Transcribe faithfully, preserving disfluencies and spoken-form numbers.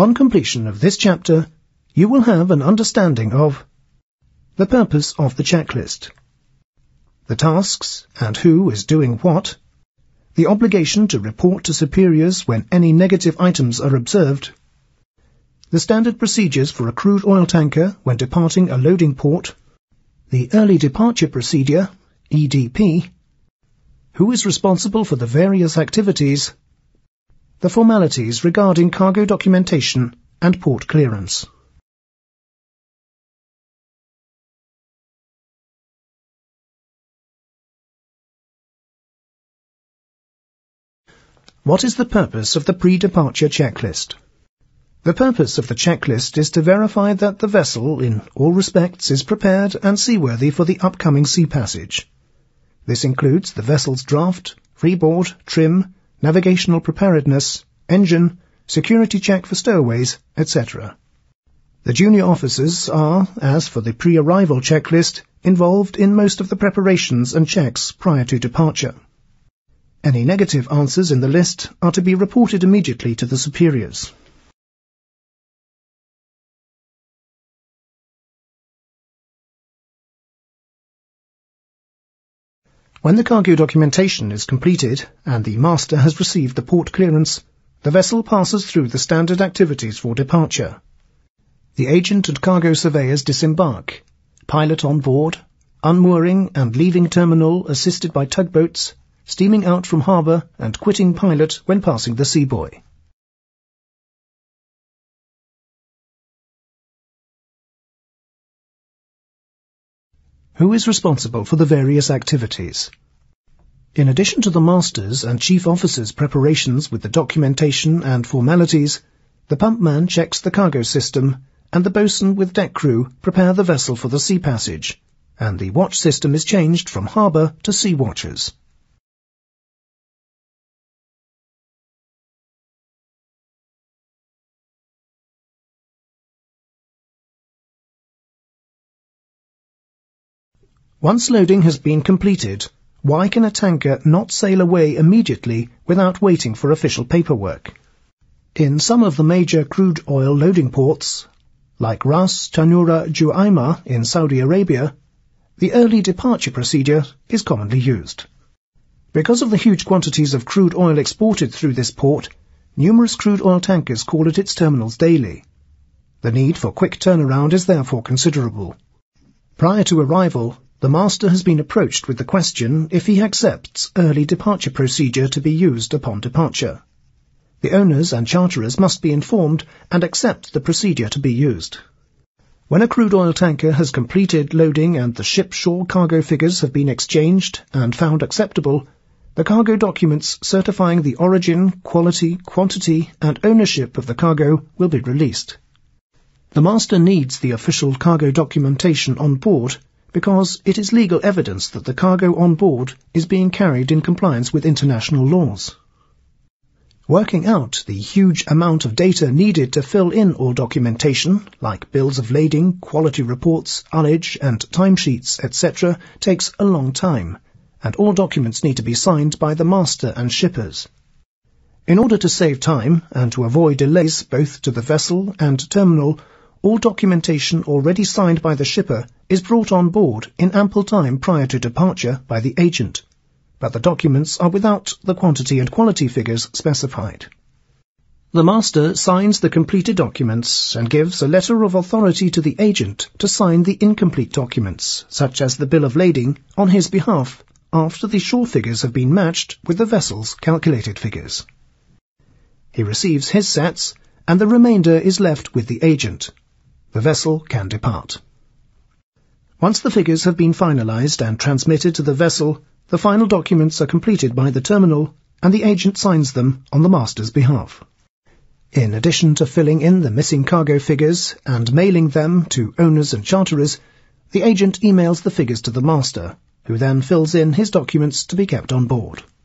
On completion of this chapter, you will have an understanding of the purpose of the checklist, the tasks and who is doing what, the obligation to report to superiors when any negative items are observed, the standard procedures for a crude oil tanker when departing a loading port, the early departure procedure, E D P, who is responsible for the various activities, the formalities regarding cargo documentation and port clearance. What is the purpose of the pre-departure checklist? The purpose of the checklist is to verify that the vessel, in all respects, is prepared and seaworthy for the upcoming sea passage. This includes the vessel's draft, freeboard, trim, navigational preparedness, engine, security check for stowaways, et cetera. The junior officers are, as for the pre-arrival checklist, involved in most of the preparations and checks prior to departure. Any negative answers in the list are to be reported immediately to the superiors. When the cargo documentation is completed and the master has received the port clearance, the vessel passes through the standard activities for departure. The agent and cargo surveyors disembark, pilot on board, unmooring and leaving terminal assisted by tugboats, steaming out from harbour and quitting pilot when passing the sea buoy. Who is responsible for the various activities? In addition to the master's and chief officer's preparations with the documentation and formalities, the pumpman checks the cargo system, and the boatswain with deck crew prepare the vessel for the sea passage, and the watch system is changed from harbour to sea watchers. Once loading has been completed, why can a tanker not sail away immediately without waiting for official paperwork? In some of the major crude oil loading ports, like Ras Tanura Juaima in Saudi Arabia, the early departure procedure is commonly used. Because of the huge quantities of crude oil exported through this port, numerous crude oil tankers call at its terminals daily. The need for quick turnaround is therefore considerable. Prior to arrival, the master has been approached with the question if he accepts early departure procedure to be used upon departure. The owners and charterers must be informed and accept the procedure to be used. When a crude oil tanker has completed loading and the ship shore cargo figures have been exchanged and found acceptable, the cargo documents certifying the origin, quality, quantity, and ownership of the cargo will be released. The master needs the official cargo documentation on board because it is legal evidence that the cargo on board is being carried in compliance with international laws. Working out the huge amount of data needed to fill in all documentation, like bills of lading, quality reports, ullage and timesheets, et cetera, takes a long time, and all documents need to be signed by the master and shippers. In order to save time and to avoid delays both to the vessel and terminal, all documentation already signed by the shipper is brought on board in ample time prior to departure by the agent, but the documents are without the quantity and quality figures specified. The master signs the completed documents and gives a letter of authority to the agent to sign the incomplete documents, such as the bill of lading, on his behalf, after the shore figures have been matched with the vessel's calculated figures. He receives his sets, and the remainder is left with the agent. The vessel can depart. Once the figures have been finalized and transmitted to the vessel, the final documents are completed by the terminal, and the agent signs them on the master's behalf. In addition to filling in the missing cargo figures and mailing them to owners and charterers, the agent emails the figures to the master, who then fills in his documents to be kept on board.